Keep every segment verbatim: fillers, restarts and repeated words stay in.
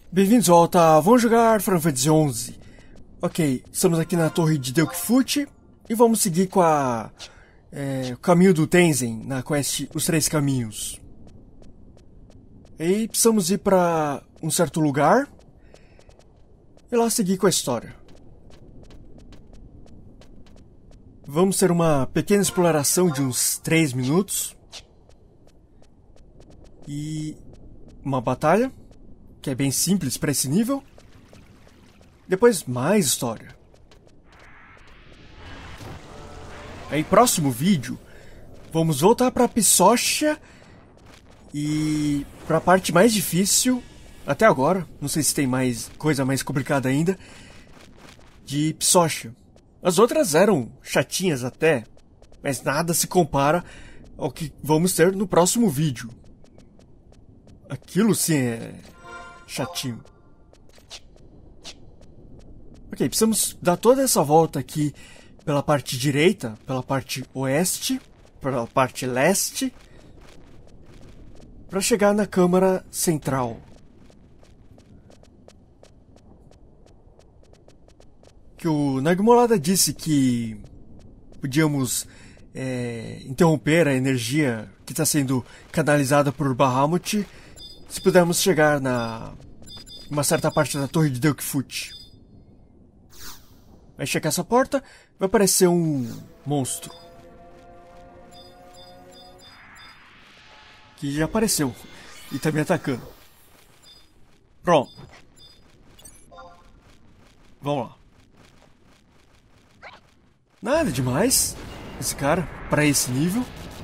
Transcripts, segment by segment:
Bem-vindos de volta, vamos jogar Final Fantasy onze. Ok, estamos aqui na torre de Delkfut e vamos seguir com a, é, o caminho do Tenzen na quest Os Três Caminhos. E precisamos ir para um certo lugar e lá seguir com a história. Vamos ter uma pequena exploração de uns três minutos e uma batalha, que é bem simples para esse nível. Depois mais história. Aí próximo vídeo vamos voltar para Psócia e para a parte mais difícil até agora, não sei se tem mais coisa mais complicada ainda, de Psócia. As outras eram chatinhas até, mas nada se compara ao que vamos ter no próximo vídeo. Aquilo sim é chatinho. Ok, precisamos dar toda essa volta aqui pela parte direita, pela parte oeste, pela parte leste, para chegar na câmara central. Que o Nagmolada disse que podíamos é, interromper a energia que está sendo canalizada por Bahamut se pudermos chegar na uma certa parte da torre de Delkfut. Vai checar essa porta, vai aparecer um monstro. Que já apareceu e está me atacando. Pronto. Vamos lá. Nada demais, esse cara, pra esse nível.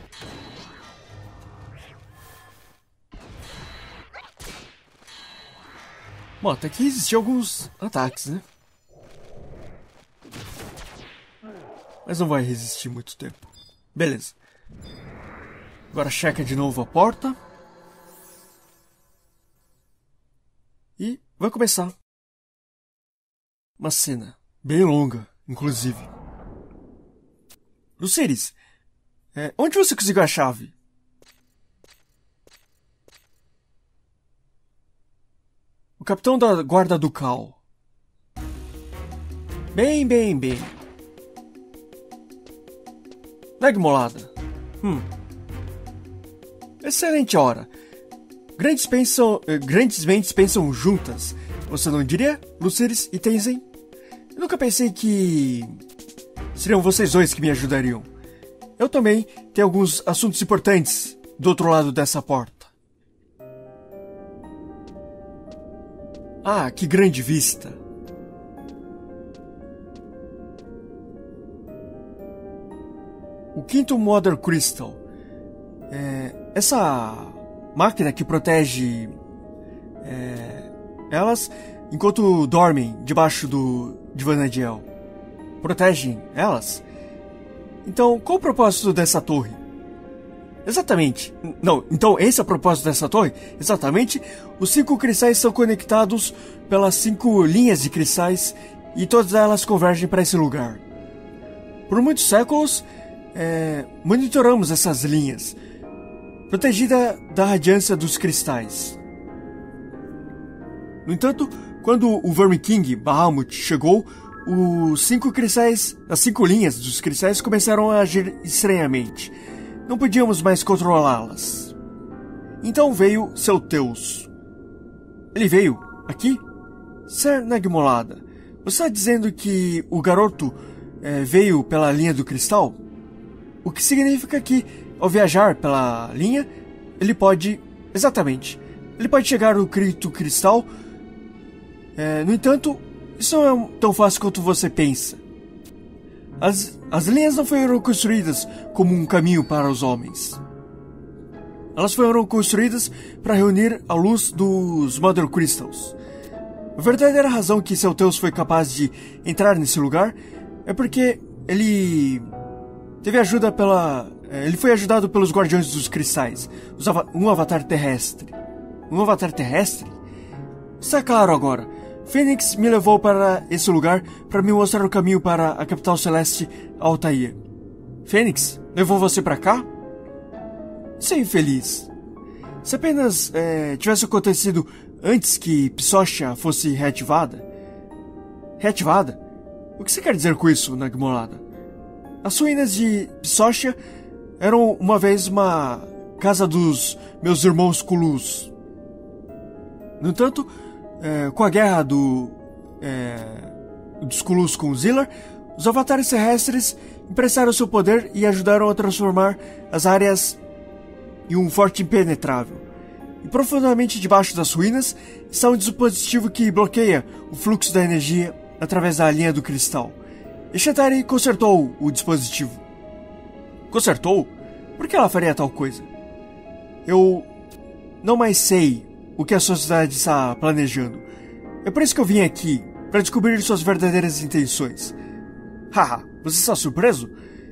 Bom, até que existiam alguns ataques, né? Mas não vai resistir muito tempo. Beleza. Agora checa de novo a porta. E vai começar. Uma cena bem longa, inclusive. Luciris, é, onde você conseguiu a chave? O capitão da guarda ducal. Bem, bem, bem. Nagmolada. Hum. Excelente hora. Grandes, pensam, eh, grandes mentes pensam juntas. Você não diria, Luciris e Tenzen? Eu nunca pensei que seriam vocês dois que me ajudariam. Eu também tenho alguns assuntos importantes do outro lado dessa porta. Ah, que grande vista! O quinto Mother Crystal. É, essa máquina que protege é, elas enquanto dormem debaixo do de Vanadiel. Protegem elas? Então, qual o propósito dessa torre? Exatamente. Não, então esse é o propósito dessa torre? Exatamente. Os cinco cristais são conectados pelas cinco linhas de cristais e todas elas convergem para esse lugar. Por muitos séculos, é, monitoramos essas linhas, protegida da radiância dos cristais. No entanto, quando o Vermin King Bahamut chegou, os cinco cristais, as cinco linhas dos cristais começaram a agir estranhamente. Não podíamos mais controlá-las. Então veio seu Teus. Ele veio aqui? Ser Nagmolada, você está dizendo que o garoto é, veio pela linha do cristal? O que significa que, ao viajar pela linha, ele pode... Exatamente. Ele pode chegar no crito cristal. É, no entanto, isso não é tão fácil quanto você pensa. As, as linhas não foram construídas como um caminho para os homens. Elas foram construídas para reunir a luz dos Mother Crystals. A verdadeira razão que seu Deus foi capaz de entrar nesse lugar é porque ele teve ajuda pela... Ele foi ajudado pelos Guardiões dos Cristais, um avatar terrestre. Um avatar terrestre? Está claro agora. Fênix me levou para esse lugar para me mostrar o caminho para a capital celeste, Altair. Fênix, levou você para cá? Ser infeliz. Se apenas é, tivesse acontecido antes que Psocia fosse reativada. Reativada? O que você quer dizer com isso, Nagmolada? As ruínas de Psocia eram uma vez uma casa dos meus irmãos Kulus. No entanto, é, com a guerra do, é, dos Kulus com Zillar, os avatares terrestres emprestaram seu poder e ajudaram a transformar as áreas em um forte impenetrável. E profundamente debaixo das ruínas está um dispositivo que bloqueia o fluxo da energia através da linha do cristal. Eshantari consertou o dispositivo. Consertou? Por que ela faria tal coisa? Eu não mais sei o que a sociedade está planejando. É por isso que eu vim aqui, para descobrir suas verdadeiras intenções. Haha, você está surpreso?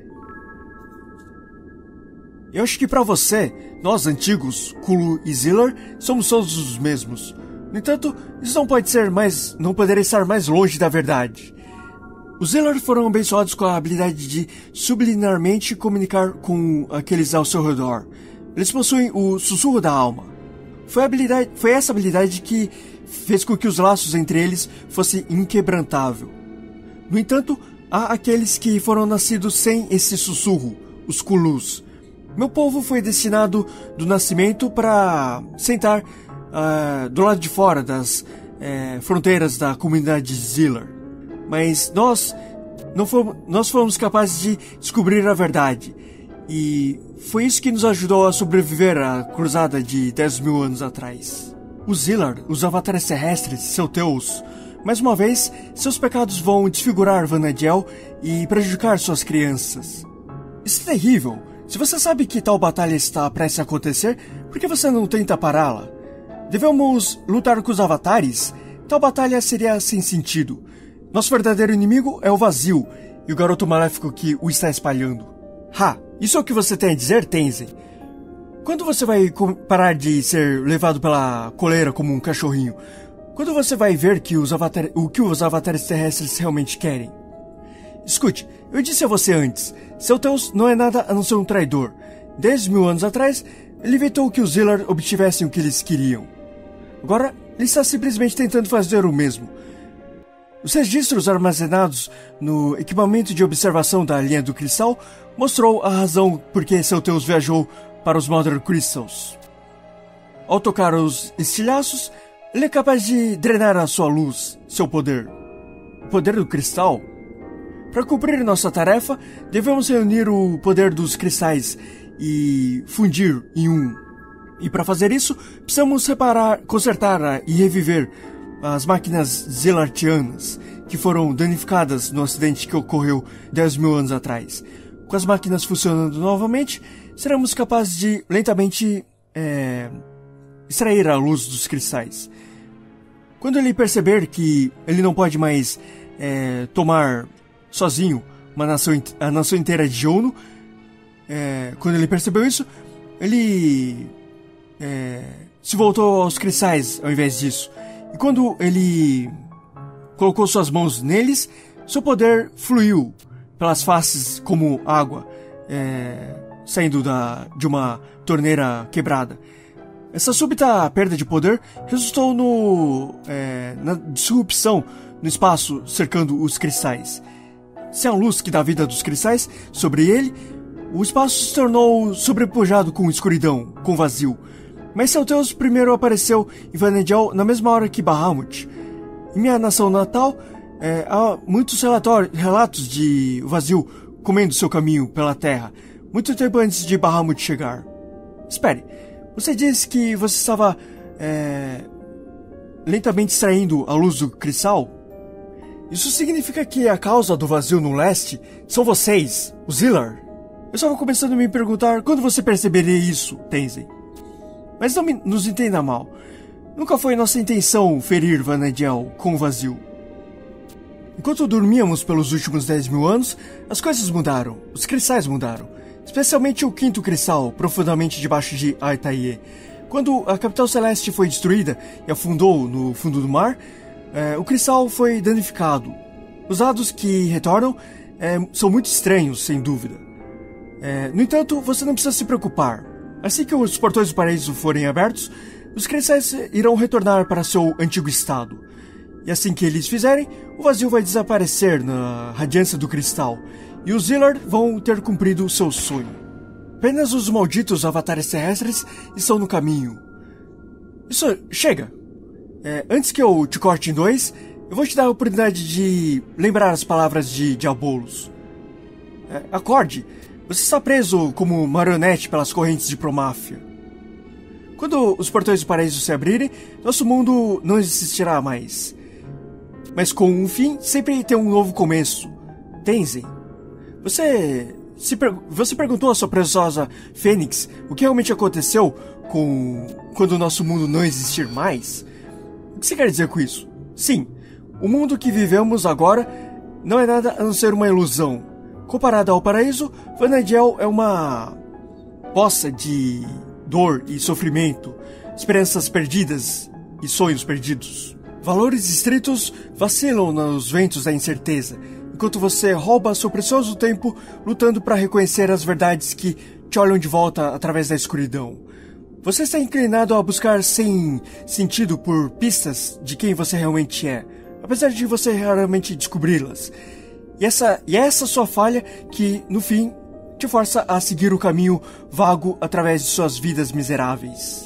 Eu acho que para você, nós antigos, Kulu e Zillar, somos todos os mesmos. No entanto, isso não pode ser mais, não poderia estar mais longe da verdade. Os Zillar foram abençoados com a habilidade de subliminarmente comunicar com aqueles ao seu redor. Eles possuem o sussurro da alma. Foi, a habilidade, foi essa habilidade que fez com que os laços entre eles fossem inquebrantável. No entanto, há aqueles que foram nascidos sem esse sussurro, os Kulus. Meu povo foi destinado do nascimento para sentar uh, do lado de fora das uh, fronteiras da comunidade de Zillar. Mas nós, não fomos, nós fomos capazes de descobrir a verdade. E foi isso que nos ajudou a sobreviver à cruzada de dez mil anos atrás. Os Zillar, os avatares terrestres, seu Deus, mais uma vez, seus pecados vão desfigurar Vana'diel e prejudicar suas crianças. Isso é terrível. Se você sabe que tal batalha está prestes a acontecer, por que você não tenta pará-la? Devemos lutar com os avatares? Tal batalha seria sem sentido. Nosso verdadeiro inimigo é o vazio e o garoto maléfico que o está espalhando. Ha! Isso é o que você tem a dizer, Tenzin? Quando você vai parar de ser levado pela coleira como um cachorrinho? Quando você vai ver que os avatar... o que os avatares terrestres realmente querem? Escute, eu disse a você antes, seu Deus não é nada a não ser um traidor. Dez mil anos atrás, ele evitou que os Zillar obtivessem o que eles queriam. Agora, ele está simplesmente tentando fazer o mesmo. Os registros armazenados no equipamento de observação da linha do cristal mostrou a razão por que seu Deus viajou para os Mother Crystals. Ao tocar os estilhaços, ele é capaz de drenar a sua luz, seu poder. O poder do cristal? Para cumprir nossa tarefa, devemos reunir o poder dos cristais e fundir em um. E para fazer isso, precisamos reparar, consertar e reviver as máquinas Zillartianas, que foram danificadas no acidente que ocorreu dez mil anos atrás. Com as máquinas funcionando novamente, seremos capazes de lentamente é, extrair a luz dos cristais. Quando ele perceber que ele não pode mais é, tomar sozinho uma nação, a nação inteira de Jono, é, quando ele percebeu isso, ele é, se voltou aos cristais ao invés disso. E quando ele colocou suas mãos neles, seu poder fluiu pelas faces como água, é, saindo da, de uma torneira quebrada. Essa súbita perda de poder resultou no, é, na disrupção no espaço cercando os cristais. Sem a luz que dá vida dos cristais sobre ele, o espaço se tornou sobrepujado com escuridão, com vazio. Mas seu Deus primeiro apareceu em Vana'diel na mesma hora que Bahamut. Em minha nação natal, é, há muitos relatos de vazio comendo seu caminho pela terra, muito tempo antes de Bahamut chegar. Espere, você disse que você estava é, lentamente extraindo a luz do cristal? Isso significa que a causa do vazio no leste são vocês, os Zillar? Eu estava começando a me perguntar quando você perceberia isso, Tenzin. Mas não me, nos entenda mal. Nunca foi nossa intenção ferir Vana'diel com o vazio. Enquanto dormíamos pelos últimos dez mil anos, as coisas mudaram. Os cristais mudaram. Especialmente o quinto cristal, profundamente debaixo de Altair. Quando a capital celeste foi destruída e afundou no fundo do mar, é, o cristal foi danificado. Os lados que retornam é, são muito estranhos, sem dúvida. É, no entanto, você não precisa se preocupar. Assim que os portões do paraíso forem abertos, os cristais irão retornar para seu antigo estado. E assim que eles fizerem, o vazio vai desaparecer na radiância do cristal, e os Zillard vão ter cumprido o seu sonho. Apenas os malditos avatares terrestres estão no caminho. Isso, chega! É, antes que eu te corte em dois, eu vou te dar a oportunidade de lembrar as palavras de Diabolos. É, acorde! Você está preso como marionete pelas correntes de Promáfia. Quando os portões do paraíso se abrirem, nosso mundo não existirá mais. Mas com um fim, sempre tem um novo começo. Tenzin, você, se per... você perguntou à sua preciosa Fênix o que realmente aconteceu com quando o nosso mundo não existir mais? O que você quer dizer com isso? Sim, o mundo que vivemos agora não é nada a não ser uma ilusão. Comparado ao paraíso, Vana'diel é uma poça de dor e sofrimento, esperanças perdidas e sonhos perdidos. Valores estritos vacilam nos ventos da incerteza, enquanto você rouba seu precioso tempo lutando para reconhecer as verdades que te olham de volta através da escuridão. Você está inclinado a buscar sem sentido por pistas de quem você realmente é, apesar de você raramente descobri-las. E essa, e é essa sua falha que, no fim, te força a seguir o caminho vago através de suas vidas miseráveis.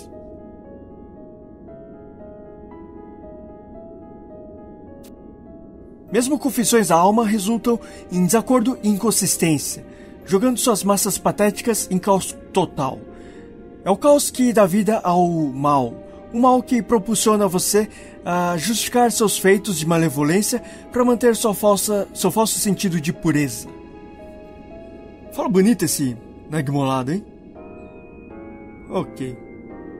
Mesmo confissões da alma resultam em desacordo e inconsistência, jogando suas massas patéticas em caos total. É o caos que dá vida ao mal, um mal que propulsiona você a justificar seus feitos de malevolência para manter sua falsa, seu falso sentido de pureza. Fala bonito esse Nagmolado, hein? Ok.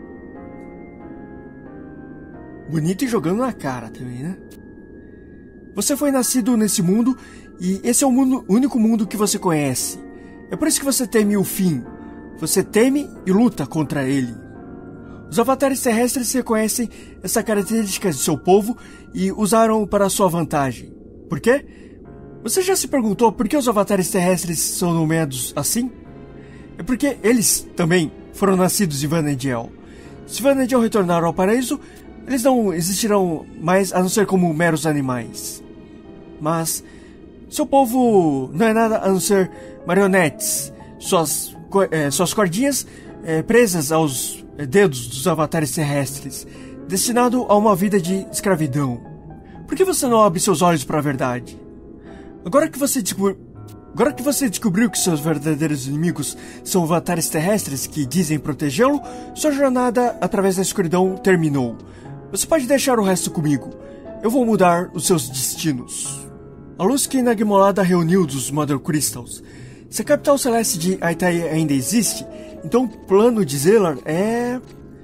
Bonito e jogando na cara também, né? Você foi nascido nesse mundo e esse é o mundo, único mundo que você conhece. É por isso que você teme o fim. Você teme e luta contra ele. Os avatares terrestres reconhecem essa característica de seu povo e usaram para sua vantagem. Por quê? Você já se perguntou por que os avatares terrestres são nomeados assim? É porque eles também foram nascidos em Vana'diel. Se Vana'diel retornar ao paraíso, eles não existirão mais a não ser como meros animais. Mas seu povo não é nada a não ser marionetes, suas, eh, suas cordinhas eh, presas aos dedos dos avatares terrestres, destinado a uma vida de escravidão. Por que você não abre seus olhos para a verdade? Agora que você descobriu, agora que você descobriu que seus verdadeiros inimigos são avatares terrestres que dizem protegê-lo, sua jornada através da escuridão terminou. Você pode deixar o resto comigo. Eu vou mudar os seus destinos. A luz que Nagmolada reuniu dos Mother Crystals. Se a capital celeste de Aitai ainda existe, então o plano de Zillard é...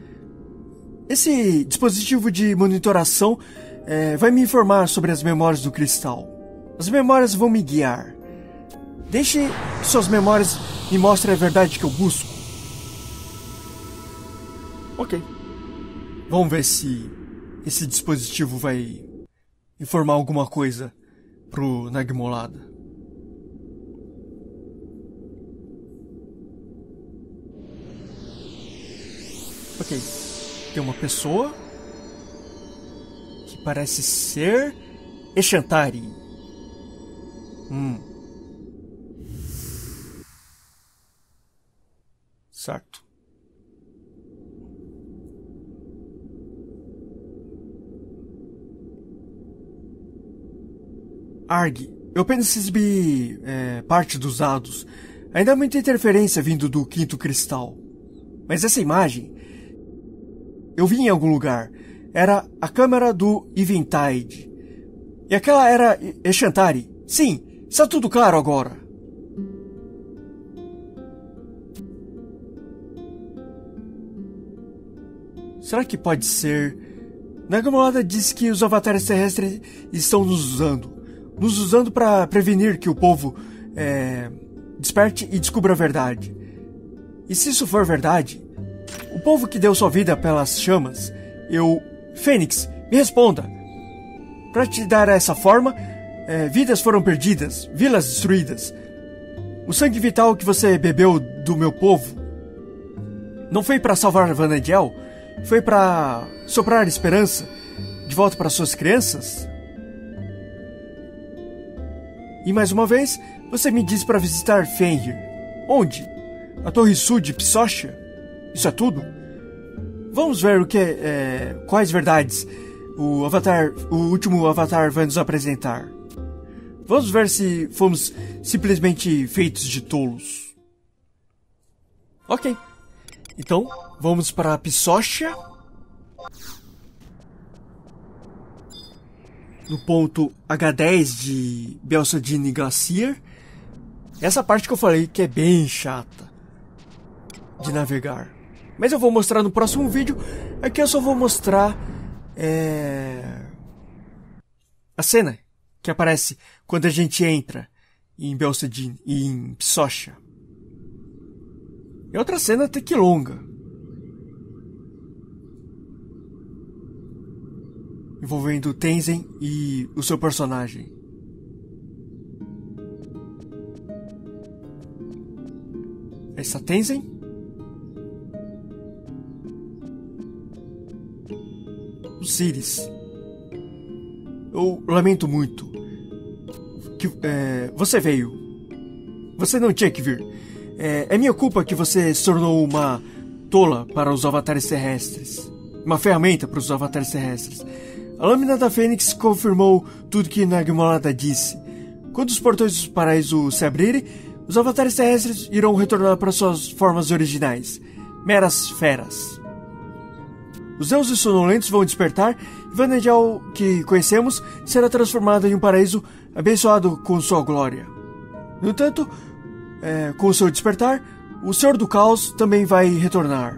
Esse dispositivo de monitoração é, vai me informar sobre as memórias do cristal. As memórias vão me guiar. Deixe que suas memórias me mostrem a verdade que eu busco. Ok. Vamos ver se esse dispositivo vai informar alguma coisa pro Nagmolada. Ok. Tem uma pessoa que parece ser Eshantari. Hum. Certo. Arg, eu apenas recebi é, parte dos dados. Ainda há muita interferência vindo do quinto cristal. Mas essa imagem... Eu vi em algum lugar. Era a câmera do Eventide. E aquela era Eshantari. Sim, está tudo claro agora. Será que pode ser... Nagmolada disse que os avatares terrestres estão nos usando. Nos usando para prevenir que o povo é, desperte e descubra a verdade. E se isso for verdade, o povo que deu sua vida pelas chamas, eu... Fênix, me responda. Para te dar essa forma, é, vidas foram perdidas, vilas destruídas. O sangue vital que você bebeu do meu povo não foi para salvar Vana'diel? Foi pra soprar esperança de volta para suas crianças? E mais uma vez, você me diz para visitar Fenrir. Onde? A Torre Sul de Psocia? Isso é tudo? Vamos ver o que é, quais verdades o Avatar, o último Avatar vai nos apresentar. Vamos ver se fomos simplesmente feitos de tolos. Ok. Então, vamos para Psocia. No ponto H dez de Belsadine Glacier. Essa parte que eu falei que é bem chata de navegar. Mas eu vou mostrar no próximo vídeo. Aqui eu só vou mostrar é... a cena que aparece quando a gente entra em Belsadine e em Psocia. É outra cena até que longa, envolvendo Tenzin e o seu personagem. Essa Tenzin. O Ciris. Eu lamento muito que é, você veio. Você não tinha que vir. É, é minha culpa que você se tornou uma tola para os avatares terrestres. Uma ferramenta para os avatares terrestres. A lâmina da Fênix confirmou tudo que Nagmolada disse. Quando os portões do paraíso se abrirem, os avatares terrestres irão retornar para suas formas originais. Meras feras. Os deuses sonolentos vão despertar e Vanadial, que conhecemos, será transformado em um paraíso abençoado com sua glória. No entanto, é, com o seu despertar, o Senhor do Caos também vai retornar.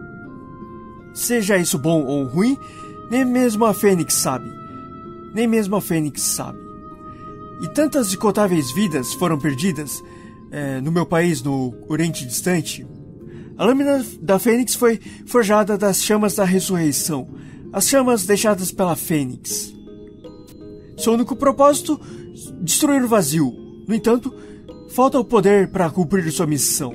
Seja isso bom ou ruim, nem mesmo a Fênix sabe. Nem mesmo a Fênix sabe. E tantas incontáveis vidas foram perdidas é, no meu país, no Oriente Distante. A lâmina da Fênix foi forjada das chamas da ressurreição, as chamas deixadas pela Fênix. Seu único propósito, destruir o vazio. No entanto, falta o poder para cumprir sua missão.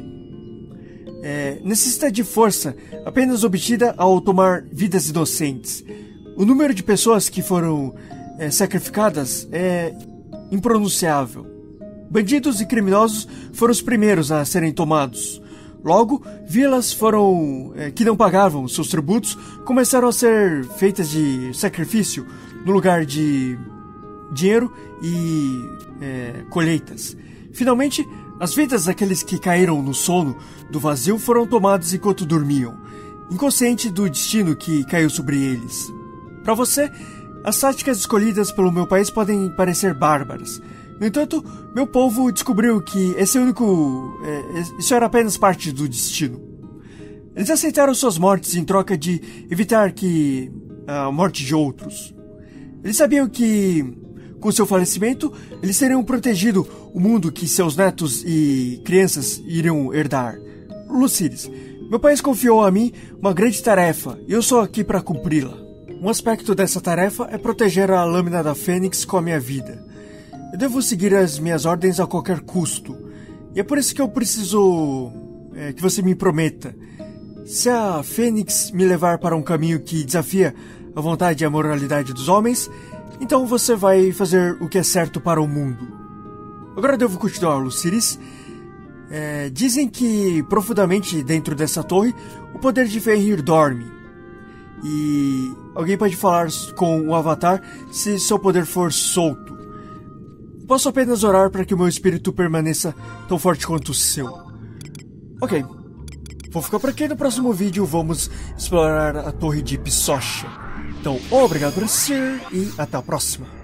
É, necessita de força apenas obtida ao tomar vidas inocentes. O número de pessoas que foram é, sacrificadas é impronunciável. Bandidos e criminosos foram os primeiros a serem tomados. Logo, vilas foram é, que não pagavam seus tributos começaram a ser feitas de sacrifício no lugar de dinheiro e é, colheitas. Finalmente, as vidas daqueles que caíram no sono do vazio foram tomadas enquanto dormiam, inconsciente do destino que caiu sobre eles. Para você, as táticas escolhidas pelo meu país podem parecer bárbaras. No entanto, meu povo descobriu que esse único... É, isso era apenas parte do destino. Eles aceitaram suas mortes em troca de evitar que a morte de outros. Eles sabiam que, com seu falecimento, eles teriam protegido o mundo que seus netos e crianças iriam herdar. Luciris, meu país confiou a mim uma grande tarefa e eu sou aqui para cumpri-la. Um aspecto dessa tarefa é proteger a lâmina da Fênix com a minha vida. Eu devo seguir as minhas ordens a qualquer custo. E é por isso que eu preciso é, que você me prometa. Se a Fênix me levar para um caminho que desafia a vontade e a moralidade dos homens, então você vai fazer o que é certo para o mundo. Agora eu devo continuar, Luciris. É, dizem que profundamente dentro dessa torre o poder de Fenrir dorme. E alguém pode falar com o Avatar se seu poder for solto. Posso apenas orar para que o meu espírito permaneça tão forte quanto o seu. Ok. Vou ficar por aqui. No próximo vídeo vamos explorar a torre de Psocia. Então, obrigado por assistir e até a próxima.